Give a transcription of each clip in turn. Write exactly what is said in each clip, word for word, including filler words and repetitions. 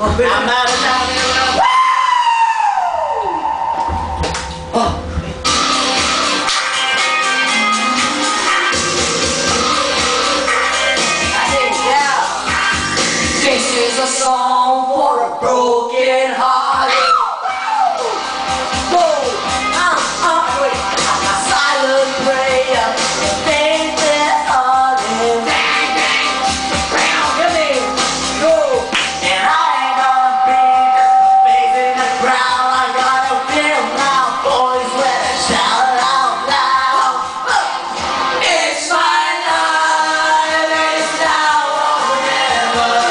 I'm not a down. Oh. This is a song for a broken heart. Whoa, uh, uh, wait, a silent prayer. Faith is all in. Bang, bang, bam, get me, go. And I ain't gonna be just facing the ground. I gotta feel my voice when I shout out loud. It's my life, it's now or never.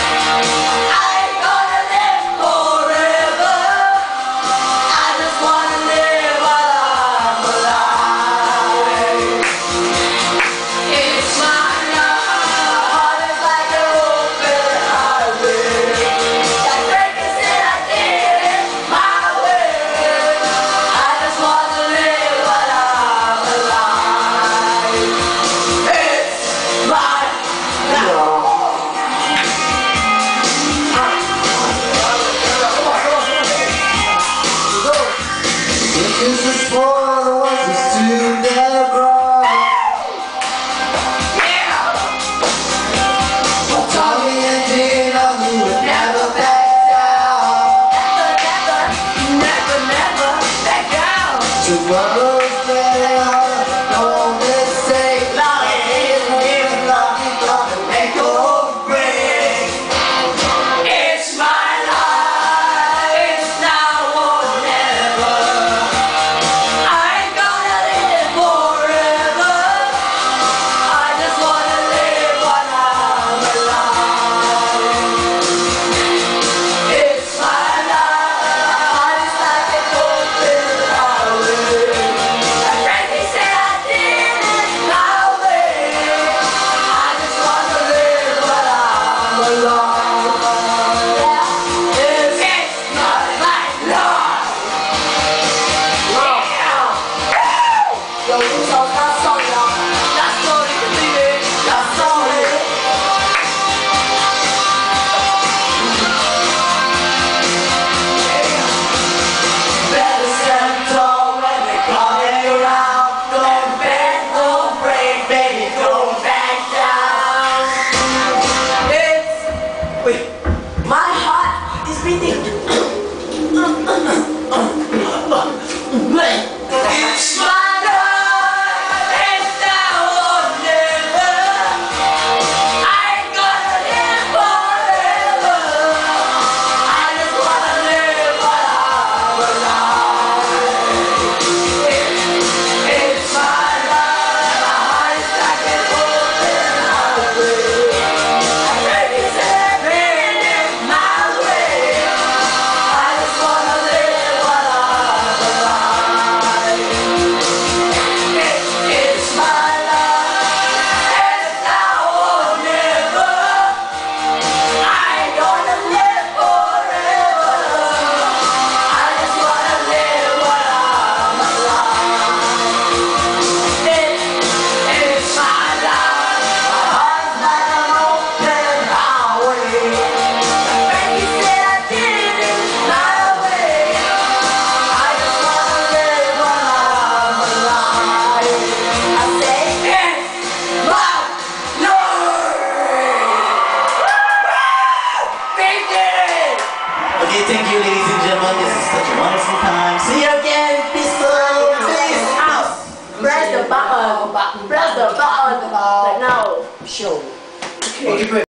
This is for the ones who stood their ground. Yeah! Well, Tommy and Gina, who would never back down. Never, never, never, never back down. Tomorrow's better, no mistake. Long is living, long is gonna make or break. It's my life, it's now or never. I ain't gonna live forever. I just wanna live while I'm alive. It's my life, it's like an open highway. Like Frankie said, I did it my way. I just wanna live while I'm alive. It's, it's not like love. Yeah. Yo, who's on that song, y'all? That story can be it. That story. Better stand tall when they call you around. Don't bend, don't break, baby, don't back down. It's, wait, my heart is beating. It's my life, it's now or never. I ain't gonna live forever. I just wanna live while I'm alive. It's my life, my heart is like an open highway. I'm ready to live it my way. I just wanna live while I'm alive. It's my life, it's now or never. I ain't gonna live forever. I just wanna live while I'm alive. It's my life, my heart's like an open highway. Frankie said I did it my way. I just wanna live while I'm alive. I say it's my life. We did it! Okay, thank you, ladies and gentlemen. This is such a wonderful time. See you again. Peace out. Peace out. Press the button. Press the button. Like now. Show. Okay.